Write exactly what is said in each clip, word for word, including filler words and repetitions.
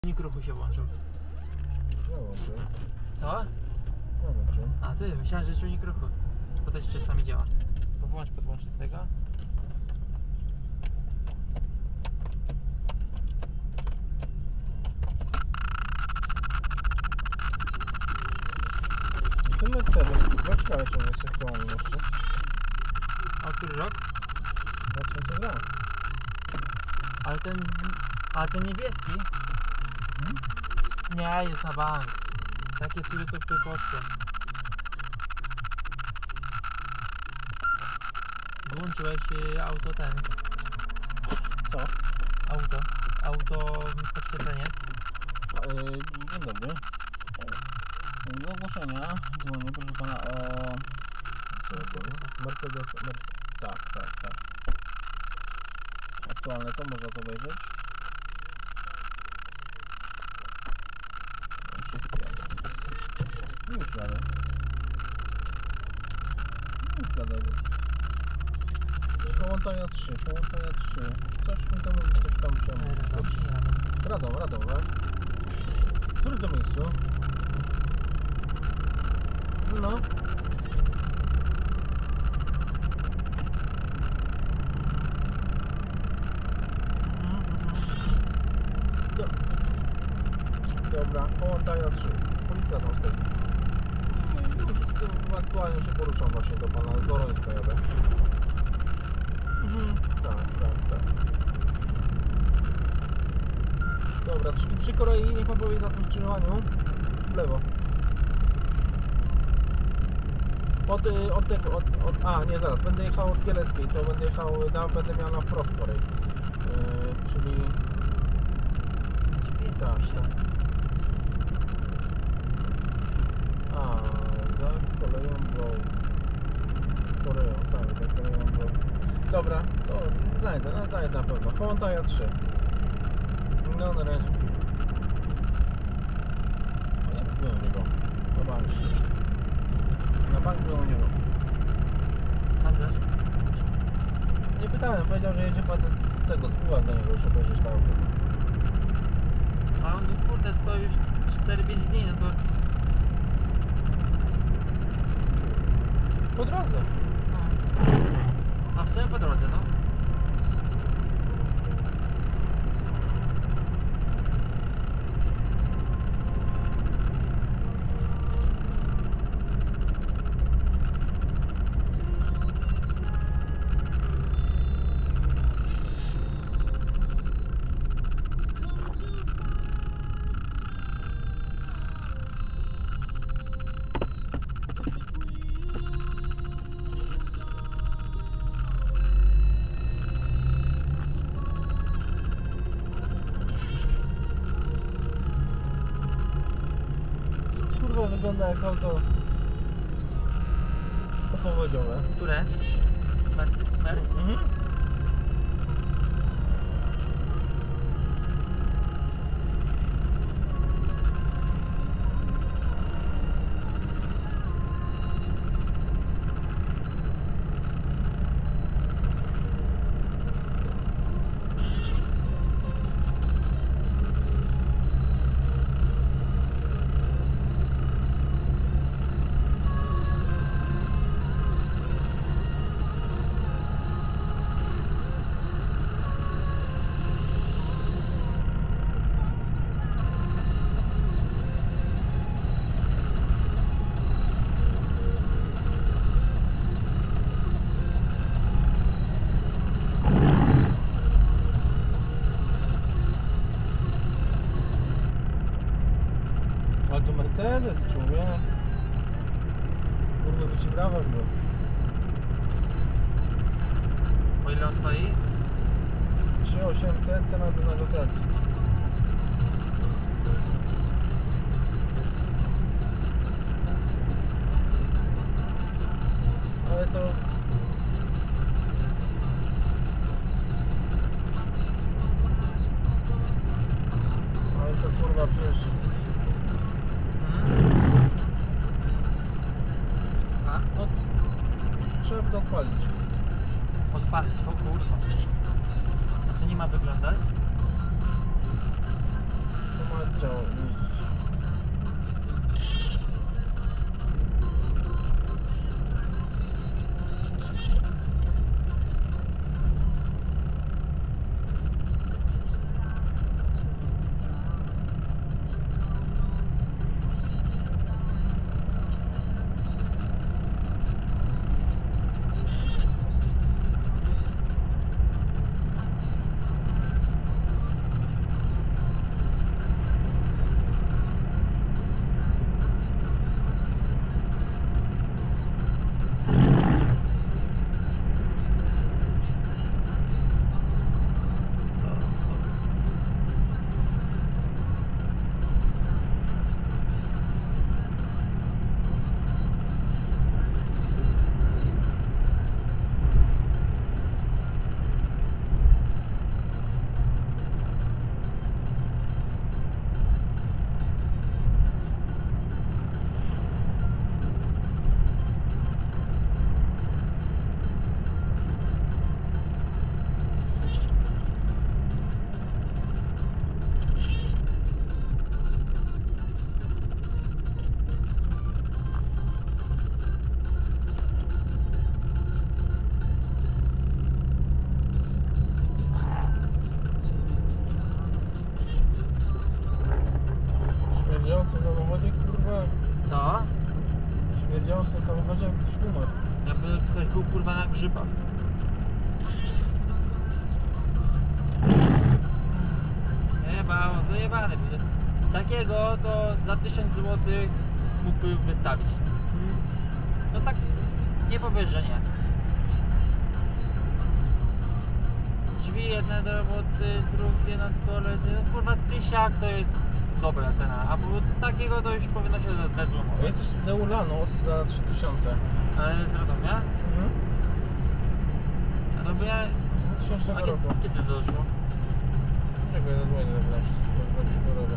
Czujnik ruchu się włączył. Załączył. Co? Załączył. A ty, myślałem, że czujnik ruchu. To też czasami działa. To włącz, podłącz do tego. To Mercedes, zobaczmy, czy on jest aktualny jeszcze. A który rok? dwa tysiące dwa. Ale ten... A ten niebieski? Hmm? Nie, jest na bank. Takie tury to w Polsce. Włączyłeś y, auto ten. Co? Auto. Auto podświetlenie. Yy, dzień dobry. Do ogłoszenia dzwonię, proszę pana, o... Co to jest? Mercedes... Mer... Tak, tak, tak. Aktualne to, można to obejrzeć. Już jadę. Już jadę. Połączenia trzy, połączenia trzy. Coś mi to mówi, coś tam czemu. Radom, Radom, tak? Który to miejscu? No. Do... Dobra, połączenia trzy. Policja tam stoi. Już aktualnie się poruszam właśnie do pana z Dorońska jadę. Mhm. Tak, tak, tak. Dobra, czyli przy Korei niech pan powie na tym skrzyżowaniu w lewo. Od, od tego, od, od, a nie zaraz, będę jechał od Kieleckiej, to będę jechał, tam będę miał na wprost Korei. Yy, czyli... Tak, tak. A, za koleją do Koreą, tak, za koleją do... Dobra, to znajdę, no znajdę na pewno. Połączenia trzy. No na razie. Jak byłem u niego? Na bank. Na bank byłem u niego. Handlarz? Nie pytałem, powiedział, że jedzie pan z tego, spływać do niego, już obejrzeć to auto. A on tu kurde stoi już cztery pięć dni, no to... Po drodze. No. A w sumie po drodze, no. Kurwa, wygląda jak auto powodziowe. Które? Mercedes? Mercedes? Mhm. Ale to Mercedes, człowiek. Kurde, by ci brawa było. O ile on stoi? trzy tysiące osiemset, cena do negocjacji. Ale to... Ale to kurwa przecież... Hmm? A? No... Trzeba to odpalić. Odpalić, o kurwa. A to nie ma wyglądać? To ma chciał jeździć. Śmierdziało w tym samochodzie, kurwa. Co? Śmierdziało w tym samochodzie jak jakiś umarł. Jakby ktoś był kurwa na grzybach. Jebało, zajebane. Takiego to za tysiąc złotych mógłby wystawić. No tak nie powiesz, że nie. Drzwi jedne do roboty, drugie na toalecie. No kurwa tysiak to jest dobra cena, a bo takiego to już powinno się ze- A zezłomować. jest też Neulanos za trzy tysiące. Ale z Radomia? Mhm. A to by ja... Z dwa tysiące A kiedy, roku. kiedy to doszło? Nie wiem, zadzwonię do nas. To będzie choroba.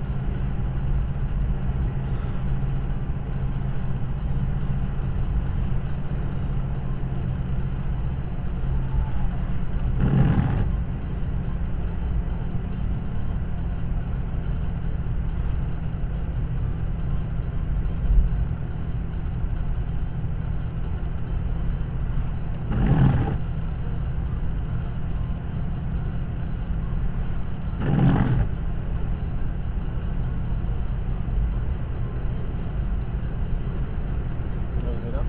Rozbiera.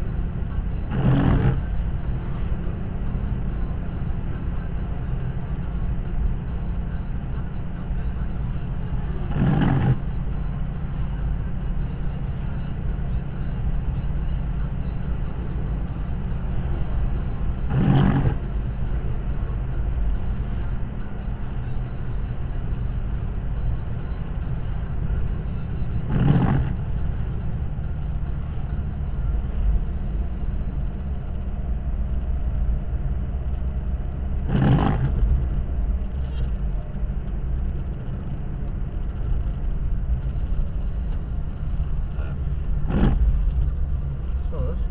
Co jest?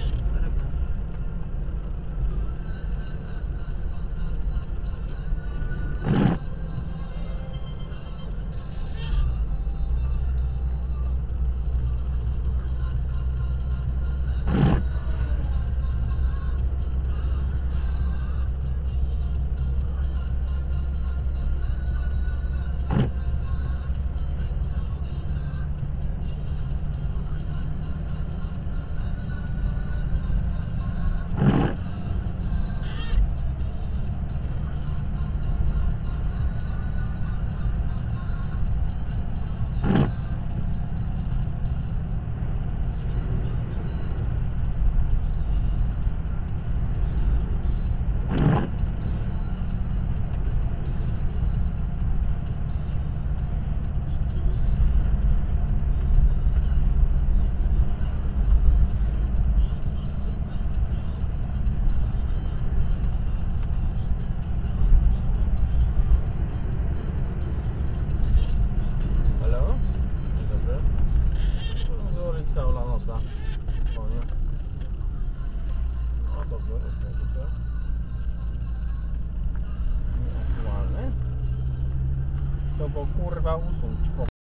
Halo? Dzień dobry. Z ulica Ulanosa. O nie. O dobrze, dobrze, dobrze. Nieaktualny. To go kurwa usuń.